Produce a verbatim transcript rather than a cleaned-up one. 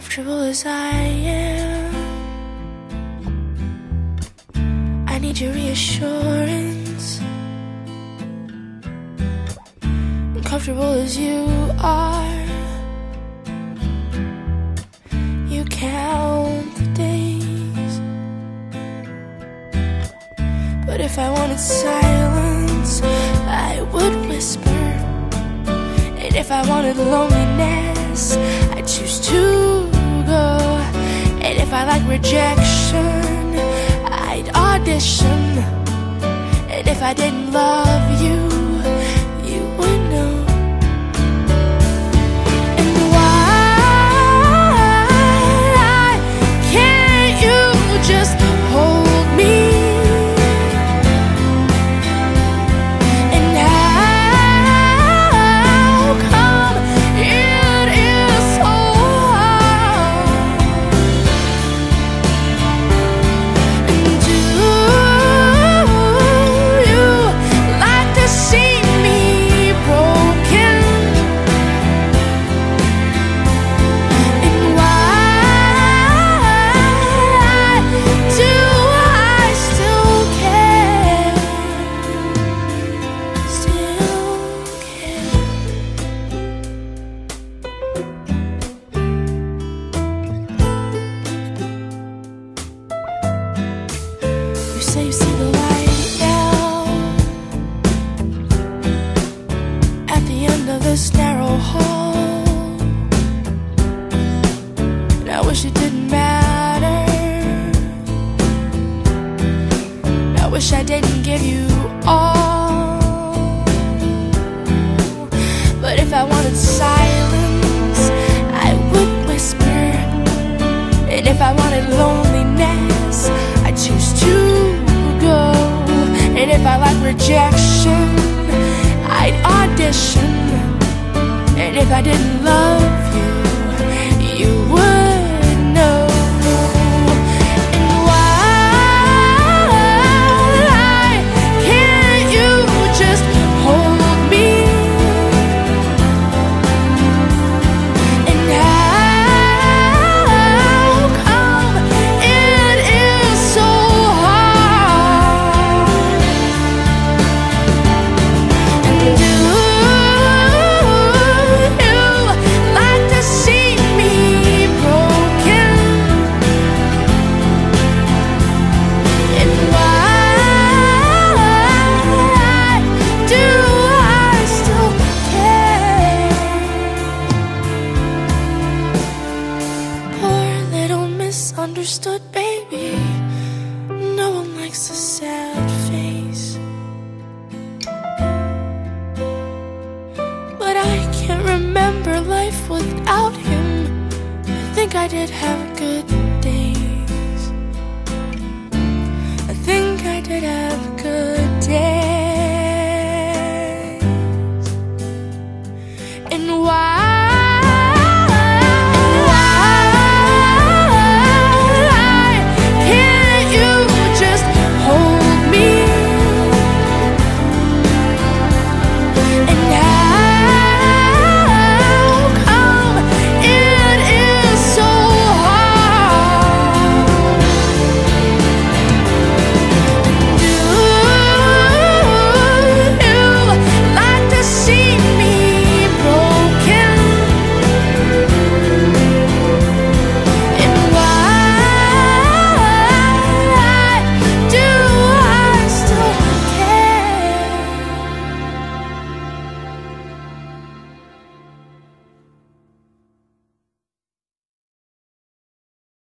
Comfortable as I am, I need your reassurance. Comfortable as you are, you count the days. But if I wanted silence, I would whisper. And if I wanted loneliness, I'd choose to go. And if I like rejection, I'd audition. And if I didn't love you, you would know. And why can't you just hold me? And how come it is so hard? And do you like to see me broken? And why do I still care? Still care. You say you see the light now at the end of this narrow hall. And I wish it didn't matter. I wish I didn't give you all. But if I wanted silence, I would whisper. And if I wanted loneliness, I'd choose to go. And if I like rejection, I'd audition. And if I didn't love you, you would know. And why can't you just hold me? And how come it is so hard? And do you like to see me broken? And why do I still care? Poor little misunderstood baby, no one likes a sad face. But I can't remember life without him. I think I did have a good